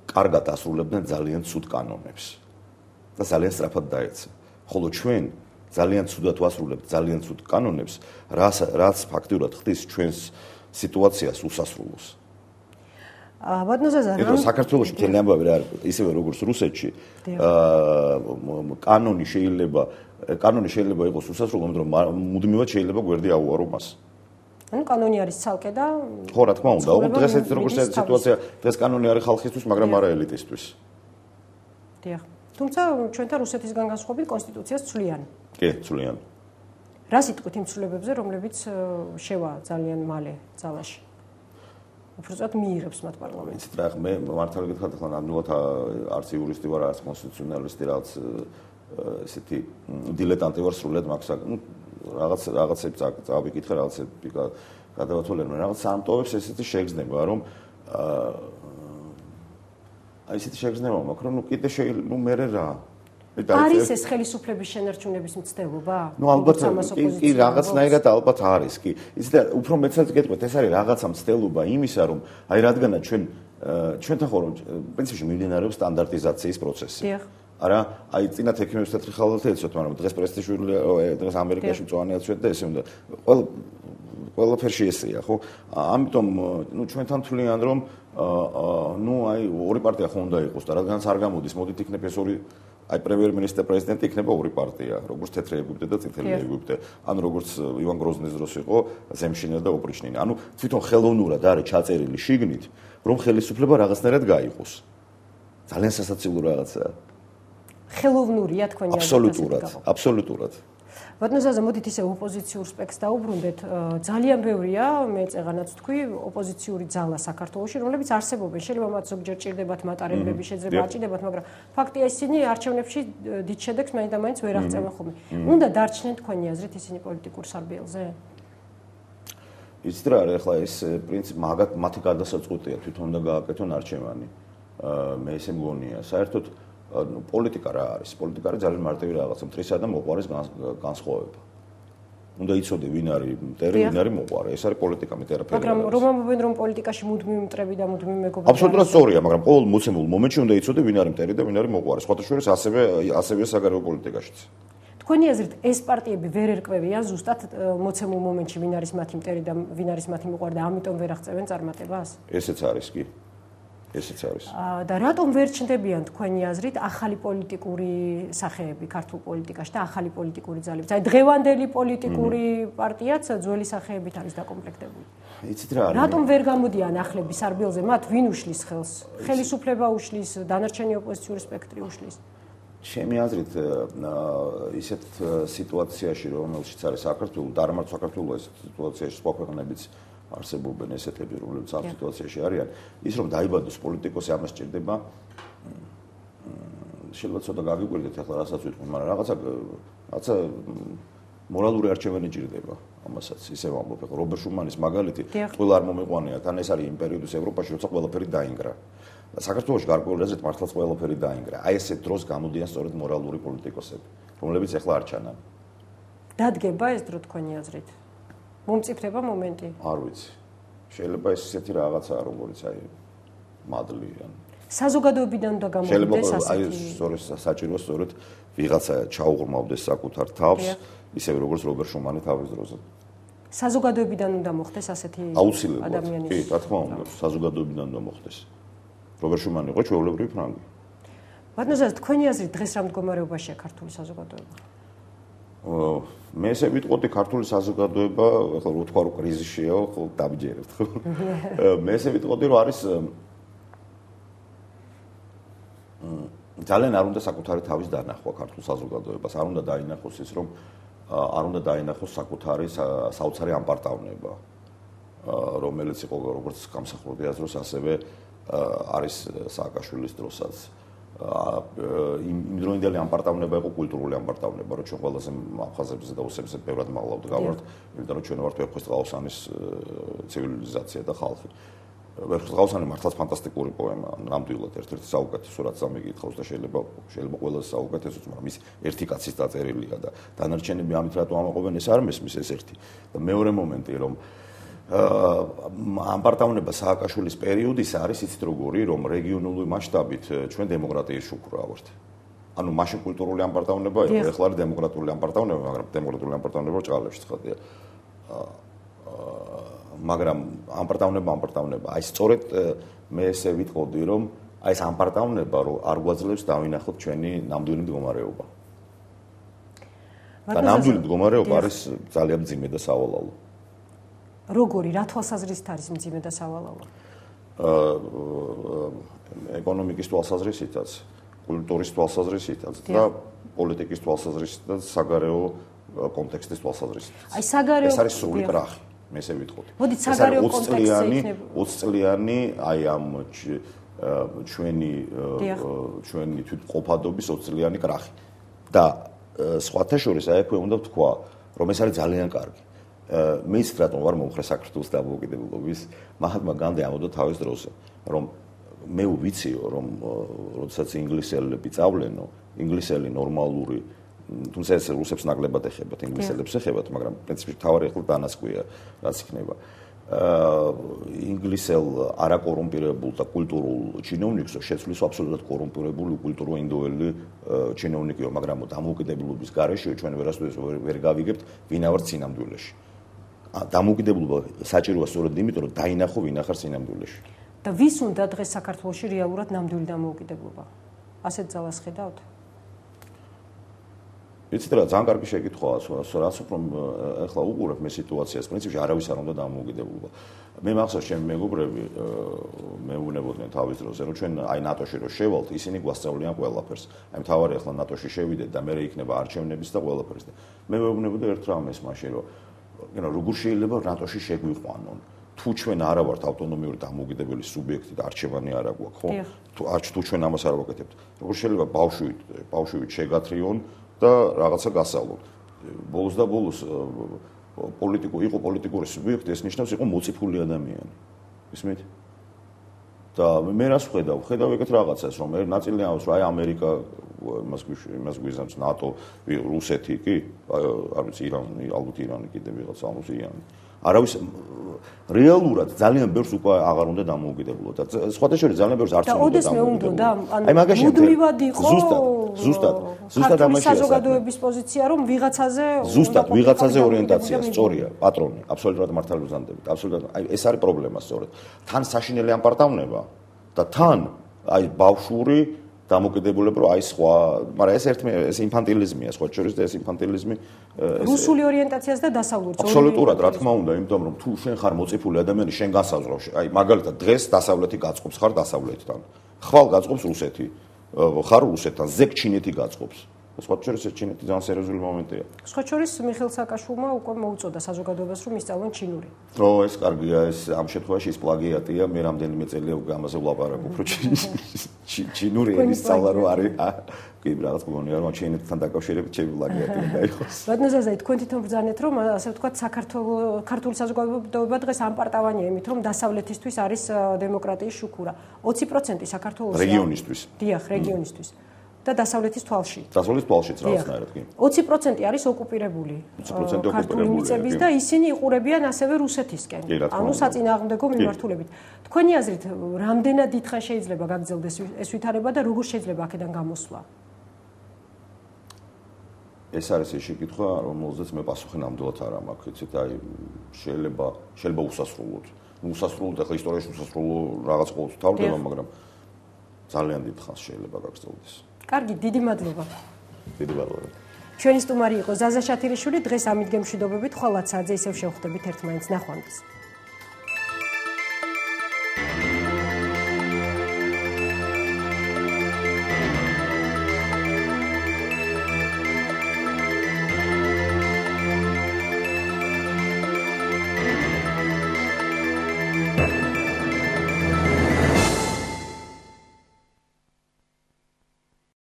კარგად ასრულებდნენ ძალიან ცუდ კანონებს და ძალიან სწრაფად დაეცა. ხოლო ჩვენ ძალიან ცუდად ვასრულებთ ძალიან ცუდ კანონებს, რაც ფაქტიურად ხდის ჩვენს სიტუაციას უსასრულოს. ბატონო ზაზა, საქართველოში მთელი ამბავი რა არის, ისევე როგორც რუსეთში, კანონი შეიძლება იყოს უსასრულო, მაგრამ მუდმივად შეიძლება გვერდი აუარო მას. ანუ კანონი არის ცალკე და ხო, რა თქმა უნდა, დღეს როგორც სიტუაცია, დღეს კანონი არის ხალხისთვის, მაგრამ არა ელიტისთვის. დიახ. თუმცა ჩვენთან რუსეთისგან განსხვავებით კონსტიტუციას ცვლიან. კი, ცვლიან. რა სიტყვით იმ ცვლილებებზე, რომლებიც შევა ძალიან მალე ძალაში? უბრალოდ მიიღებს მათ პარლამენტს. იცით რა, მე მართალი გითხრათ, ახლა ნამდვილად არც იურისტი ვარ, არც კონსტიტუციონალისტი, რაღაც ესეთი დილეტანტი ვარ სრულად მაგ რაღაცებს წავიკითხე, რაღაცები გადავათვალე, რაღაც სამტოვებს ესეთი შეგრძნება, რომ ესეთი შეგრძნება მაქვს, რომ კიდე შეიძლება, მერე რა. არის ეს ხელისუფლების შენარჩუნების მცდელობა? ალბათ კი რაღაცნაირად ალბათ არის, კი. იცით, უფრო მეცად გეტყვით, ეს არის რაღაცა მცდელობა იმისა, რომ აი რადგანაც ჩვენთან ხო პრინციპში მიმდინარეობს სტანდარტიზაციის პროცესი. დიახ. არა, აი წინა თექიმებს თეთრი ხალხი ეცოთ, მაგრამ დღეს პრესტიჟული დღეს ამერიკაში მწვანე აცვეთ და ესე უნდა. ყველაფერში ესეა, ხო? ამიტომ ჩვენთან თვლიან, რომ აი ორი პარტია ხო უნდა იყოს და რადგანაც არ გამოდის, მოდით იქნება ეს ორი აი პრემიერ-მინისტრი პრეზიდენტი იქნება ორი პარტია, როგორც თეთრი ეგვიპტე და წითელი ეგვიპტე. ანუ როგორც ივან გროზნის დროს იყო ზემშინა და ოპრიჩნინი. ანუ თვითონ ხელოვნურად არის ჩაწერილი შიგნით, რომ ხელისუფლება რაღაცნაირად გაიყოს. ძალიან სასაცილო რაღაცაა. ხელოვნურია თქვენი აზრით? აბსოლუტურად. ბატონო ზაზა, მოდით ისე ოპოზიციურ სპექტს დაუბრუნდეთ. ძალიან ბევრია, მე წეღანაც თქვი, ოპოზიციური ძალა საქართველოში, რომლებიც არსებობენ. შეიძლება მათ ზოგჯერ ჭირდებათ მატარებლები, შეიძლება აჭირდებათ, მაგრამ ფაქტია ისინი არჩევნებში დიდ შედეგს მაინც და მაინც ვერ აღწევენ ხოლმე. უნდა დარჩნენ თქვენი აზრით ისინი პოლიტიკურ სარბიელზე? იცით რა არის, ახლა ეს პრინციპი მათი გადასაწყვეტია, თვითონ უნდა გააკეთონ არჩევანი. მე ესე მგონია, საერთოდ პოლიტიკა რა არის? პოლიტიკა არის ძალიან მარტივი რაღაცა, მტრისა და მოყვარის განსხვავება. უნდა იცოდე ვინ არის მტერი, ვინ არის მოყვარე. ეს არის პოლიტიკა, მეტი არაფერი. მაგრამ რომ ამბობენ რომ პოლიტიკაში მუდმივი მტრები და მუდმივი მეგობრები. აბსოლუტურად სწორია, მაგრამ ყოველ მოცემულ მომენტში უნდა იცოდე ვინ არის მტერი და ვინ არის მოყვარე. სხვათა შორის ასევე საგარეო პოლიტიკაშიც. თქვენი აზრით ეს პარტიები ვერ ერკვევიან ზუსტად მოცემულ მომენტში ვინ არის მათი მტერი და ვინ არის მათი მოყვარე და ამიტომ ვერ აღწევენ წარმატებას? ესეც არის კი. ესეც არის. და რატომ ვერ ჩნდებიან თქვენი აზრით ახალი პოლიტიკური სახეები ქართულ პოლიტიკაში და ახალი პოლიტიკური ძალები? აი დღევანდელი პოლიტიკური პარტიაც ძველი სახეებით არის დაკომპლექტებული. იცით რა არის? რატომ ვერ გამოდიან ახლები სარბიელზე? მათ ვინ უშლის ხელს? ხელისუფლება უშლის, დანარჩენი ოპოზიციური სპექტრი უშლის? ჩემი აზრით ისეთ სიტუაციაში, რომელშიც არის საქართველო, და არ მარტო საქართველო, ეს სიტუაციაში სხვა ქვეყნებიც არსებობენ ესეთები, რომლებიც ამ სიტუაციაში არიან, ის რომ დაიბადოს პოლიტიკოსი ამას ჭირდება. შეიძლება ცოტა გაგიკვირდეთ ახლა რასაც ვიტყვი, მაგრამ რაღაცა მორალური არჩევანი ჭირდება ამასაც. ისე ვამბობ, ახლა რობერ შუმანის მაგალითი ყველა არ მომიყვანია, თან ეს არის იმ პერიოდის ევროპაში, როცა ყველაფერი დაინგრა. საქართველოში გარკვეული აზრით მართლაც ყველაფერი დაინგრა. აი ესეთ დროს გამოდიან სწორედ მორალური პოლიტიკოსები, რომლებიც ახლა არ ჩანან. დადგება ეს დრო თქვენი აზრით? მომწიფდება მომენტი? არ ვიცი. შეიძლება ეს ისეთი რაღაცაა, როგორც აი მადლი ან საზოგადოებიდან უნდა გამოვიდეს ასეთი. აი საჭიროა სწორედ ვიღაცა ჩაუღრმავდეს საკუთარ თავს, ისევე როგორც რობერ შუმანი თავის დროზე. საზოგადოებიდან უნდა მოხდეს ასეთი ადამიანის. კი, რა თქმა უნდა, საზოგადოებიდან უნდა მოხდეს. რობერ შუმანი იყო ჩვეულებრივი ფრანგი. ბატონო ზაზა, თქვენი აზრით დღეს რა მდგომარეობაშია ქართული საზოგადოება? მე ესე ვიტყოდი ქართული საზოგადოება, ახლა რო თქვა რომ კრიზისშია, ხო დაბჯერებთ, ხო? მე ესე ვიტყოდი რომ არის ძალიან არ უნდა საკუთარი თავის დანახვა ქართულ საზოგადოებას, არ უნდა დაინახოს ის რომ არ უნდა დაინახოს საკუთარი საოცარი ამპარტავნება, რომელიც იყო როგორც გამსახურდი აზროს, ასევე არის სააკაშვილის დროსაც. იმდროინდელი ამპარტავნება იყო კულტურული ამპარტავნება, რომ ჩვენ ყველაზე აფხაზებზე და ოსებზე ბევრად მაღლა ვდგავართ, იმიტომ რომ ჩვენ ვართ ვეფხისტყაოსანის ცივილიზაცია და ხალხი. ვეფხისტყაოსანი მართლაც ფანტასტიკური პოემა, ნამდვილად ერთ-ერთი საუკეთესო რაც ამიგითხავს და შეიძლება ყველაზე საუკეთესოც, მაგრამ ის ერთი კაცის დაწერილია და დანარჩენები ამით რატო ამაყობენ, ეს არ მესმის ეს ერთი. და მეორე მომენტი რომ ამ პარტაუნება სააკაშვილის პერიოდის არის იცით როგორი, რომ რეგიონული მასშტაბით ჩვენ დემოკრატიის შუქურა ვართ. ანუ მაშინ კულტურული ამპარტაუნება იყო, ეხლა არის დემოკრატიული ამპარტაუნება, მაგრამ დემოკრატიული ამპარტაუნება ჭალებში ცხადია. მაგრამ ამპარტაუნება, აი სწორედ მე ესე ვიტყოდი, რომ აი ეს ამპარტაუნება რომ არ გვაძლევს დავინახოთ ჩვენი ნამდვილი მდგომარეობა. და ნამდვილი მდგომარეობა არის ძალიან მძიმე და სავალალო. როგორი, რა თვალსაზრისით არის მძიმე და სავალალო? ეკონომიკის თვალსაზრისითაც, კულტურის თვალსაზრისითაც და პოლიტიკის თვალსაზრისითაც, საგარეო კონტექსტის თვალსაზრისითაც. აი საგარეო ეს არის სრული კრახი, მე ესე ვიტყოდი. მოდით საგარეო კონტექსტზე იქნება 20 წლიანი აი ამ ჩვენი თვითმყოფადობის 20 წლიანი კრახი. და სხვათა შორის აი აქვე უნდა ვთქვა, რომ ეს არის ძალიან კარგი. მეც რატომ ვარ მომხრე საქართველოს დამოუკიდებლობის, მაჰატმა განდი ამბობდა თავის დროზე, რომ მე ვიციო, რომ როდესაც ინგლისელები წავლენო, ინგლისელი ნორმალური, თუმცა ეს რუსებს ნაკლებად ეხებათ, ინგლისელებს ეხებათ, მაგრამ პრინციპში თავარი ახლა დანასკვია, რაც იქნება. ინგლისელ არაკორუმპირებულ და კულტურულ ჩინოვნიკს შეცვლის აბსოლუტურად კორუმპირებული კულტურულ ინდოელი ჩინოვნიკიო, მაგრამ დამოუკიდებლობის გარეშე ჩვენ ვერასდროს ვერ გავიგებთ ვინა ვართ სინამდვილეში. დამოუკიდებლობა საჭიროა სწორედ იმიტომ, რომ დაინახო ვინ ახარ სინამდვილეში. და ვის უნდა დღეს საქართველოში რეალურად ნამდვილი დამოუკიდებლობა? ასეთ ძალას ხედავთ? იცით რა, ძალიან კარგი შეკითხვაა, რაც უფრო ახლა უყურებ მე სიტუაციას, პრინციპში არავის არ უნდა დამოუკიდებლობა. მე მახსოვს ჩემი მეგობრები მეუბნებოდნენ თავის დროზე, რომ ჩვენ აი ნატოში რო შევალთ, ისინი გვასწავლიან ყველაფერს. აი მთავარი ახლა ნატოში შევიდეთ და მე იქნება არჩევნების და ყველაფერს და მე მეუბნებოდი ერთ რამეს მაშინ, რომ როგორ შეიძლება ნატოში შეგვიყვანონ? თუ ჩვენ არა ვართ ავტონომიური დამოუკიდებელი სუბიექტი და არჩევანი არა გვაქვს, ხო? თუ ჩვენ ამას არ ვაკეთებთ. როგორ შეიძლება ბავშვით შეგათრიონ და რაღაცა გასავლოთ. ბოლოს და ბოლოს იყო პოლიტიკური სუბიექტი, ეს ნიშნავს იყო მოწიფული ადამიანი. ისმით? და მე რას ხედავ ეგეთ რაღაცას, რომ ნაწილი ამბობს, რომ აი ამერიკა იმას გვიზამს, ნატო, რუსეთი კი, არ ვიცი, ირანი, ალბათ ირანი კიდე ვიღაც ამბობს ირანი. არავის რეალურად ძალიან ბევრს უკვე აღარ უნდა დამოუკიდებლობა და სხვათა შორის ძალიან ბევრს არც უნდა დამოუკიდებლობა. აი მაგაში მუდმივად იყო ზუსტად ამაში საზოგადოების პოზიცია, რომ ვიღაცაზე ორიენტაცია სწორია, პატრონი, აბსოლუტურად მართალი ვზანდებით, აბსოლუტურად. აი ეს არის პრობლემა სწორედ. თან საშინელი ამპარტავნება და თან აი ბავშვური დამოკიდებულება, რომ აი სხვა, მაგრამ ეს ინფანტილიზმია, სხვა შორის და ეს ინფანტილიზმი რუსული ორიენტაციას და დასავლურს. აბსოლუტურად, რა თქმა უნდა, იმიტომ რომ თუ შენ ხარ მოწიფული ადამიანი, შენ განსაზღვრავს, აი მაგალითად დღეს დასავლეთი გაწყობს, ხარ დასავლეთთან. ხვალ გაწყობს რუსეთი, ხარ რუსეთთან, ზეგ ჩინეთი გაწყობს. სხვა შორის ეს ჩინეთი ძალიან სერიოზული მომენტია. სხვა შორის მიხეილ სააკაშვილმა უკვე მოუწოდა საზოგადოებას, რომ ისწავლონ ჩინური. ეს კარგია, ეს ამ შემთხვევაში ის პლაგიატია, მე რამდენიმე წელია ამაზე ვლაპარაკობ, რომ ჩინური ენის სწავლა რო არის, კი რაღაც გონია, რომ ჩინეთთან დაკავშირებით ჩემი პლაგიატი უნდა იყოს. ბატონო ზაზაი, თქვენ თვითონ ბრძანეთ, რომ ასე ვთქვათ, ქართული საზოგადოება დღეს ამპარტავანია იმით, რომ დასავლეთისთვის არის დემოკრატიის შუქურა. 20% საქართველოს რეგიონისთვის. დიახ, რეგიონისთვის. და დასავლეთის თვალში. დასავლეთის თვალშიც რაღაცნაირად კი. 20% არის ოკუპირებული. 20% ქართული მიწების და ისინი იყურებიან ასევე რუსეთისკენ. ანუ საწინააღმდეგო მიმართულებით. თქვენი აზრით, რამდენად დიდხანს შეიძლება გაგრძელდეს ეს ვითარება და როგორ შეიძლება აქედან გამოსვლა? ეს არის ის შეკითხვა, რომელზეც მე პასუხი ნამდვილად არ მაქვს, იცით, აი შეიძლება უსასრულოდ. უსასრულოდ ახლა ისტორიაში უსასრულო რაღაც ყოველთვის თავდება, მაგრამ ძალიან დიდხანს შეიძლება გაგრძელდეს. კარგი, დიდი მადლობა. დიდი მადლობა. ჩვენი სტუმარი იყო ზაზა შათირიშვილი, დღეს ამით გემშვიდობებით, ხოლმე საათზე ისევ შევხვდებით ერთმანეთს, ნახვამდის.